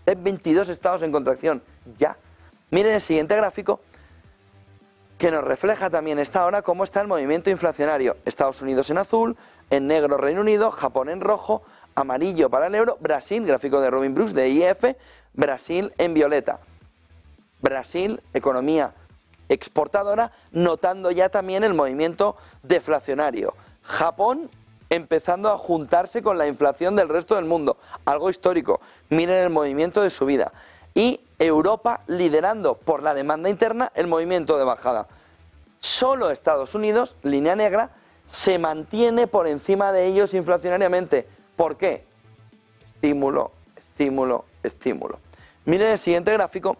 Hay 22 estados en contracción, ya. Miren el siguiente gráfico, que nos refleja también esta hora cómo está el movimiento inflacionario. Estados Unidos en azul, en negro Reino Unido, Japón en rojo, amarillo para el euro, Brasil, gráfico de Robin Brooks de IF, Brasil en violeta. Brasil, economía exportadora, notando ya también el movimiento deflacionario. Japón empezando a juntarse con la inflación del resto del mundo, algo histórico. Miren el movimiento de subida. Y Europa liderando por la demanda interna el movimiento de bajada. Solo Estados Unidos, línea negra, se mantiene por encima de ellos inflacionariamente. ¿Por qué? Estímulo, estímulo, estímulo. Miren el siguiente gráfico,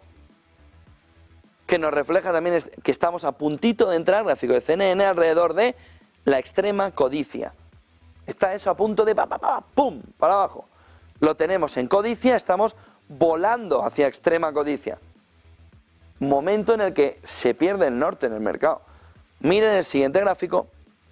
que nos refleja también que estamos a puntito de entrar, gráfico de CNN, alrededor de la extrema codicia. Está eso a punto de ¡pum!, para abajo. Lo tenemos en codicia, estamos volando hacia extrema codicia. Momento en el que se pierde el norte en el mercado. Miren el siguiente gráfico,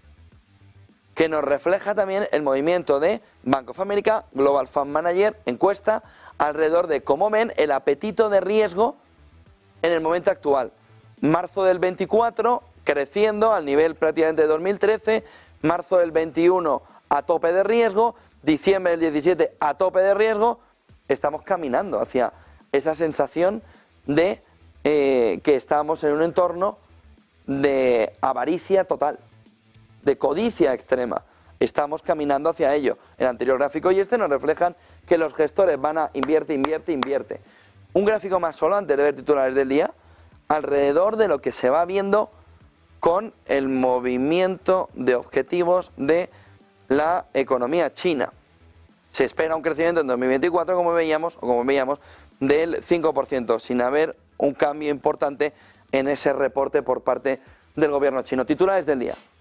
que nos refleja también el movimiento de Bank of America, Global Fund Manager, encuesta, alrededor de cómo ven el apetito de riesgo en el momento actual. Marzo del 24 creciendo al nivel prácticamente de 2013, marzo del 21 a tope de riesgo, diciembre del 17 a tope de riesgo. Estamos caminando hacia esa sensación de que estamos en un entorno de avaricia total, de codicia extrema. Estamos caminando hacia ello. El anterior gráfico y este nos reflejan que los gestores van a invierte. Un gráfico más solo antes de ver titulares del día, alrededor de lo que se va viendo con el movimiento de objetivos de la economía china. Se espera un crecimiento en 2024, como veíamos, del 5%, sin haber un cambio importante en ese reporte por parte del gobierno chino. Titulares del día.